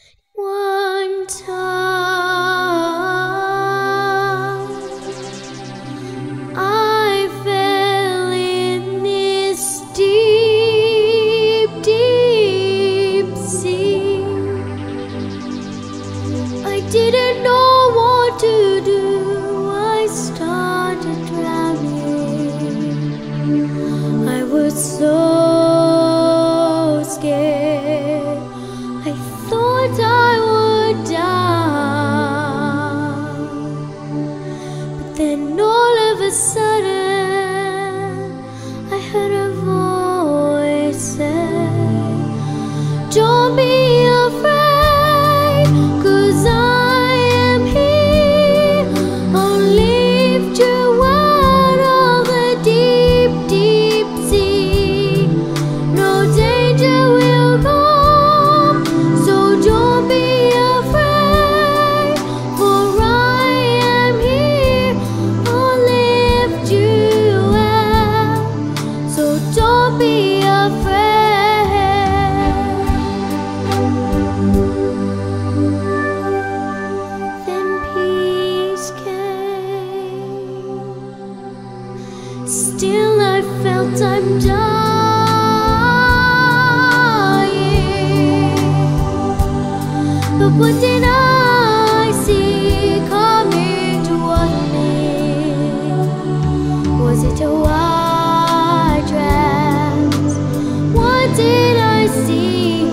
One time I fell in this deep, deep sea. I didn't know what to do. I started drowning. I was so scared. I thought I would die. But then all of a sudden I heard a voice say, "Don't be afraid, 'cause I am here. I'll lift you out of the deep, deep sea. No danger will come, so don't be afraid, for I am here. I'll lift you out, so don't be afraid." Then peace came. Still I felt I'm dying. But what did I see coming toward me? Was it a white dress? What did I see?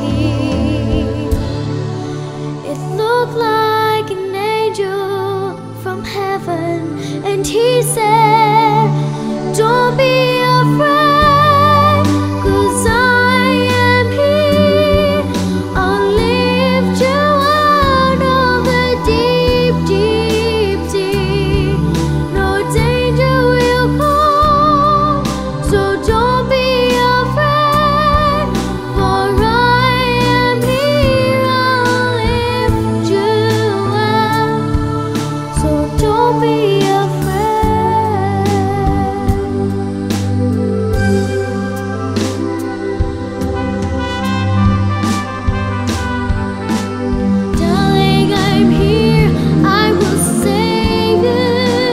It looked like an angel from heaven, and he said, "Don't be afraid, 'cause I am here. I'll lift you out of the deep, deep sea. No danger will come, so don't be afraid, for I am here. I'll lift you out, so don't be afraid." Darling, I'm here, I will save you.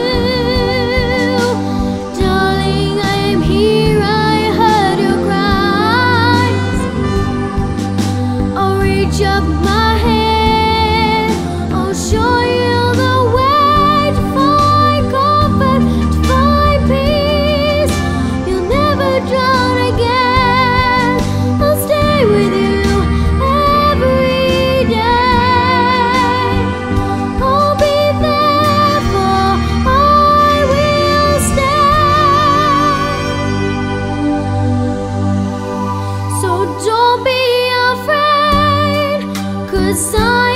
Darling, I am here, I heard your cries. I'll reach up my hand, I'll show you the way to find comfort, to find peace. You'll never drown again. I'll stay with you every day. I'll be there, for I will stay. So don't be afraid, 'cause I